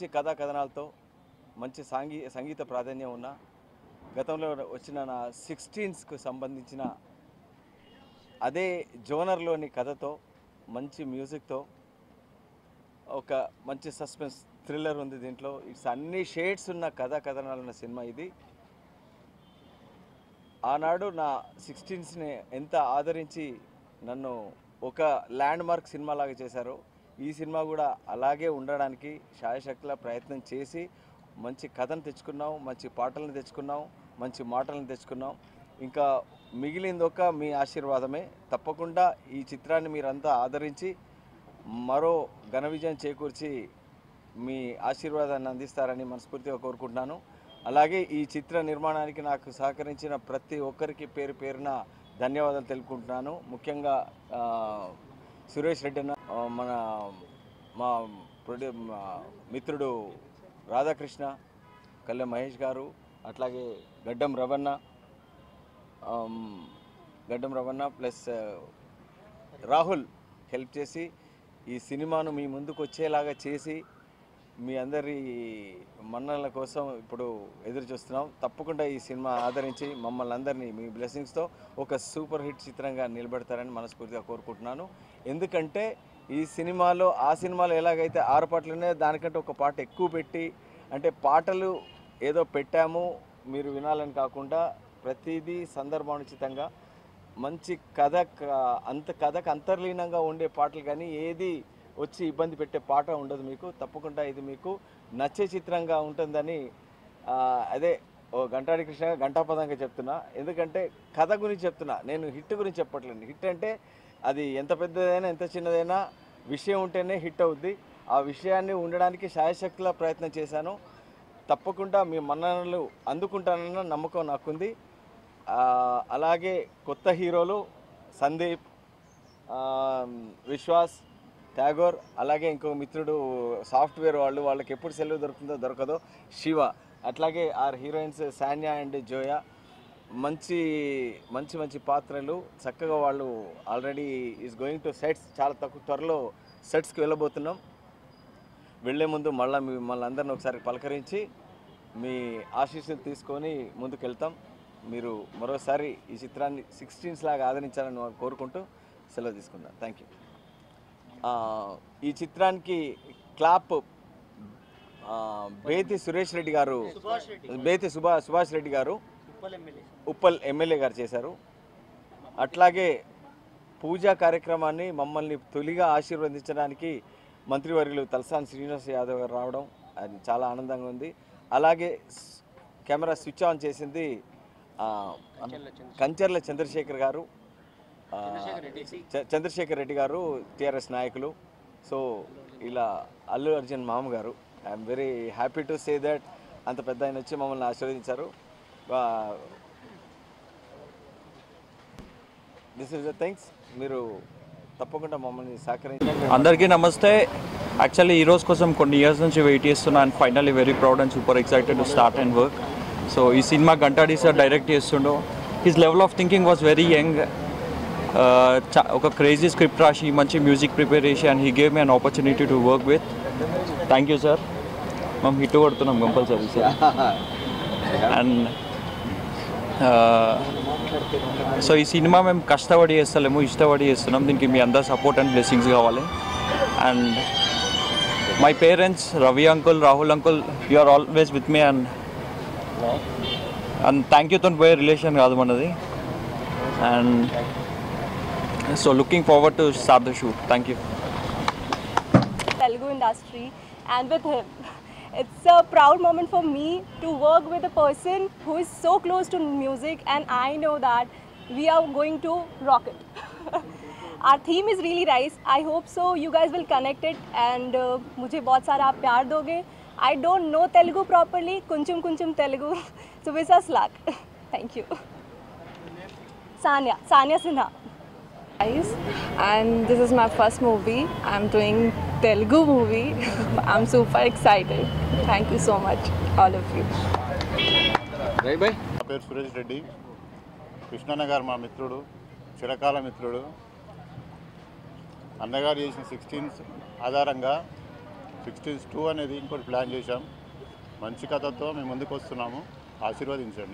మంచి కథా కథనాలతో మంచి సంగీత ప్రాధాన్యం ఉన్న గతంలో వచ్చిన నా 16కు సంబంధించిన అదే జోనర్లోని కథతో మంచి మ్యూజిక్తో ఒక మంచి సస్పెన్స్ థ్రిల్లర్ ఉంది దీంట్లో. ఇట్స్ అన్ని షేడ్స్ ఉన్న కథా కథనాలు ఉన్న సినిమా ఇది. ఆనాడు నా 16స్ని ఎంత ఆదరించి నన్ను ఒక ల్యాండ్ మార్క్ సినిమా లాగా చేశారో ఈ సినిమా కూడా అలాగే ఉండడానికి శాయశక్తిలా ప్రయత్నం చేసి మంచి కథను తెచ్చుకున్నాం, మంచి పాటలను తెచ్చుకున్నాం, మంచి మాటలను తెచ్చుకున్నాం. ఇంకా మిగిలిందొక మీ ఆశీర్వాదమే. తప్పకుండా ఈ చిత్రాన్ని మీరంతా ఆదరించి మరో ఘన విజయం చేకూర్చి మీ ఆశీర్వాదాన్ని అందిస్తారని మనస్ఫూర్తిగా కోరుకుంటున్నాను. అలాగే ఈ చిత్ర నిర్మాణానికి నాకు సహకరించిన ప్రతి ఒక్కరికి పేరు పేరున ధన్యవాదాలు తెలుపుకుంటున్నాను. ముఖ్యంగా సురేష్ రెడ్డి అన్న, మా మిత్రుడు రాధాకృష్ణ, కళ్యాణ్ మహేష్ గారు, అట్లాగే గడ్డం రవణ ప్లస్ రాహుల్ హెల్ప్ చేసి ఈ సినిమాను మీ ముందుకు వచ్చేలాగా చేసి మీ అందరి మన్ననల కోసం ఇప్పుడు ఎదురు చూస్తున్నాం. తప్పకుండా ఈ సినిమా ఆదరించి మమ్మల్ని అందరినీ మీ బ్లెస్సింగ్స్తో ఒక సూపర్ హిట్ చిత్రంగా నిలబెడతారని మనస్ఫూర్తిగా కోరుకుంటున్నాను. ఎందుకంటే ఈ సినిమాలో ఆ సినిమాలో ఎలాగైతే 6 పాటలు ఉన్నాయో దానికంటే ఒక పాట ఎక్కువ పెట్టి, అంటే పాటలు ఏదో పెట్టాము మీరు వినాలని కాకుండా ప్రతిదీ సందర్భానుచితంగా మంచి కథకు అంతర్లీనంగా ఉండే పాటలు, కానీ ఏది వచ్చి ఇబ్బంది పెట్టే పాట ఉండదు మీకు. తప్పకుండా ఇది మీకు నచ్చే చిత్రంగా ఉంటుందని అదే గంటాడి కృష్ణ గంటాపదంగా చెప్తున్నా. ఎందుకంటే కథ గురించి చెప్తున్నా, నేను హిట్ గురించి చెప్పట్లేదు. హిట్ అంటే అది ఎంత పెద్దదైనా ఎంత చిన్నదైనా విషయం ఉంటేనే హిట్ అవుద్ది. ఆ విషయాన్ని ఉండడానికి శాయశక్తిలా ప్రయత్నం చేశాను. తప్పకుండా మీ మన్ననలు అందుకుంటానన్న నమ్మకం నాకుంది. అలాగే కొత్త హీరోలు సందీప్, విశ్వాస్, ట్యాగోర్, అలాగే ఇంకో మిత్రుడు సాఫ్ట్వేర్ వాళ్ళకి ఎప్పుడు సెలవు దొరుకుతుందో దొరకదో శివ, అట్లాగే our heroines Saanya and Zoya. మంచి మంచి మంచి పాత్రలు చక్కగా వాళ్ళు already is going to sets. చాలా త్వరలో సెట్స్కి వెళ్ళబోతున్నాం. వెళ్ళే ముందు మళ్ళీ అందరిని ఒకసారి పలకరించి మీ ఆశీస్సులు తీసుకొని ముందుకు వెళ్తాం. మీరు మరోసారి ఈ చిత్రాన్ని 16s లాగా ఆదరించాలని కోరుకుంటూ సెలవు తీసుకున్నాను. Thank you. ఈ చిత్రానికి క్లాప్ బేతి సురేష్ రెడ్డి గారు, బేతి సుభాష్ రెడ్డి గారు, ఉప్పల్ ఎమ్మెల్యే గారు చేశారు. అట్లాగే పూజా కార్యక్రమాన్ని మమ్మల్ని తొలిగా ఆశీర్వదించడానికి మంత్రివర్యులు తలసాని శ్రీనివాస్ యాదవ్ గారు రావడం అది చాలా ఆనందంగా ఉంది. అలాగే కెమెరా స్విచ్ ఆన్ చేసింది కంచర్ల చంద్రశేఖర్ రెడ్డి గారు, టీఆర్ఎస్ నాయకులు. సో ఇలా అల్లు అర్జున్ మామ గారు, I'm very happy to say that అంత పెద్ద ఆయన వచ్చి మమ్మల్ని ఆశీర్వదించారు. This is the things. మీరు తప్పకుండా మమ్మల్ని సహకరించండి. అందరికీ నమస్తే. యాక్చువల్లీ ఈ రోజు కోసం కొన్ని ఇయర్స్ నుంచి వెయిట్ చేస్తున్నా and finally very proud and super excited to start and work. So ఈ సినిమా గంటాడి సార్ డైరెక్ట్ చేస్తుండో. His level of thinking was very young. ఒక క్రేజీ స్క్రిప్ట్ రాసి మంచి మ్యూజిక్ ప్రిపేర్ చేసి and he gave me an opportunity to work with. Thank you sir. మేము హిట్ కొడుతున్నాం కంపల్సరీ సార్. అండ్ సో ఈ సినిమా మేము కష్టపడి చేస్తలేము, ఇష్టపడి చేస్తున్నాం. దీనికి మీ అందరు సపోర్ట్ అండ్ బ్లెస్సింగ్స్ కావాలి. And my parents, Ravi uncle, Rahul uncle, you are always with me. And thank యూతో పోయే రిలేషన్ కాదు మనది. And so looking forward to start the shoot. Thank you. Telugu industry, and with him it's a proud moment for me to work with a person who is so close to music, and I know that we are going to rock it. Our theme is really nice. I hope so you guys will connect it, and mujhe bahut sara aap pyar doge. I don't know Telugu properly, kunchum Telugu, so wish us luck. Thank you. Sanya Sinha. And this is my first movie. I'm doing Telugu movie. I'm super excited. Thank you so much, all of you. Right bye. నా పేరు సురేష్ రెడ్డి. కృష్ణన్న గారు మా మిత్రుడు, చిరకాల మిత్రుడు. అన్నగారు చేసిన 16 ఆధారంగా 16:2 అనేది ఇంకోటి ప్లాన్ చేశాం. మంచి కథతో మేము ముందుకు వస్తున్నాము, ఆశీర్వదించండి.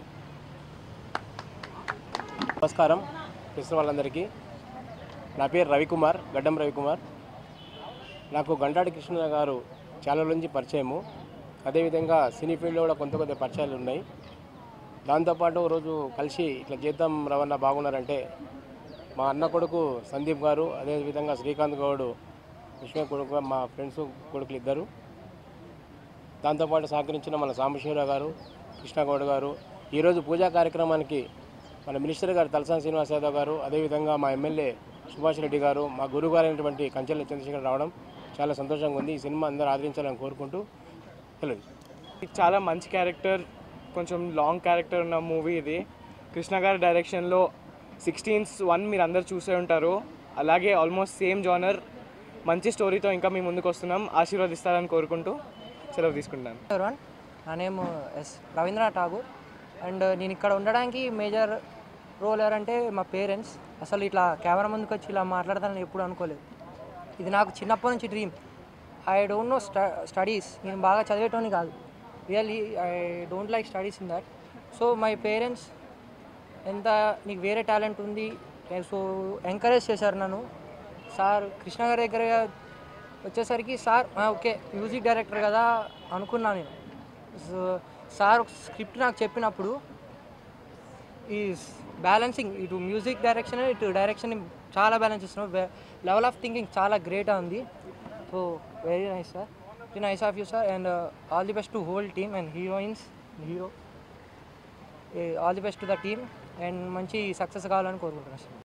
నమస్కారం కృష్ణ వాళ్ళందరికీ. నా పేరు రవికుమార్, గడ్డం రవికుమార్. నాకు గంటాడి కృష్ణ గారు చాలా నుంచి పరిచయము. అదేవిధంగా సినీ ఫీల్డ్లో కూడా కొంత పరిచయాలు ఉన్నాయి. దాంతోపాటు రోజు కలిసి ఇట్లా చేద్దాం రవణ బాగున్నారంటే మా అన్న కొడుకు సందీప్ గారు, అదేవిధంగా శ్రీకాంత్ గౌడు విశ్వ కొడుకు, మా ఫ్రెండ్స్ కొడుకులు ఇద్దరు. దాంతోపాటు సహకరించిన మన సాంబశివరావు గారు, కృష్ణగౌడ్ గారు. ఈరోజు పూజా కార్యక్రమానికి మన మినిస్టర్ గారు తలసాని శ్రీనివాస్ యాదవ్ గారు, అదేవిధంగా మా ఎమ్మెల్యే సుభాష్ రెడ్డి గారు, మా గురువు గారు అయినటువంటి కంచెల చంద్రశేఖర్ రావడం చాలా సంతోషంగా ఉంది. ఈ సినిమా అందరూ ఆదరించాలని కోరుకుంటూ తెలియదు. ఇది చాలా మంచి క్యారెక్టర్, కొంచెం లాంగ్ క్యారెక్టర్ ఉన్న మూవీ ఇది. కృష్ణ గారి డైరెక్షన్లో 16:1 మీరు అందరు చూసే ఉంటారు. అలాగే ఆల్మోస్ట్ సేమ్ జానర్, మంచి స్టోరీతో ఇంకా మీ ముందుకు వస్తున్నాం. ఆశీర్వదిస్తారని కోరుకుంటూ సెలవు తీసుకుంటాను. ఎవరివన్, నా name is Rabindranath Tagore. And నేను ఇక్కడ ఉండడానికి మేజర్ రోల్ ఎవరంటే మా పేరెంట్స్. అసలు ఇట్లా కెమెరా ముందుకు వచ్చి ఇలా మాట్లాడతానని ఎప్పుడు అనుకోలేదు. ఇది నాకు చిన్నప్పటి నుంచి dream. I don't know studies, నేను బాగా చదివేటోని కాదు. Really I don't like studies in that. So my parents ఎంత నీకు వేరే టాలెంట్ ఉంది సో ఎంకరేజ్ చేశారు నన్ను. సార్ కృష్ణ గారి దగ్గర వచ్చేసరికి సార్ ఓకే మ్యూజిక్ డైరెక్టర్ కదా అనుకున్నాను నేను. సో సార్ ఒక స్క్రిప్ట్ నాకు చెప్పినప్పుడు ఈ బ్యాలెన్సింగ్ ఇటు మ్యూజిక్ డైరెక్షన్ ఇటు డైరెక్షన్ చాలా బ్యాలెన్స్ చేస్తున్నావు. లెవెల్ ఆఫ్ థింకింగ్ చాలా గ్రేట్గా ఉంది. So very nice sir, very nice of you sir. And all the best to whole team and heroines, hero, all the best to the team. And మంచి success కావాలని కోరుకుంటున్నాను sir.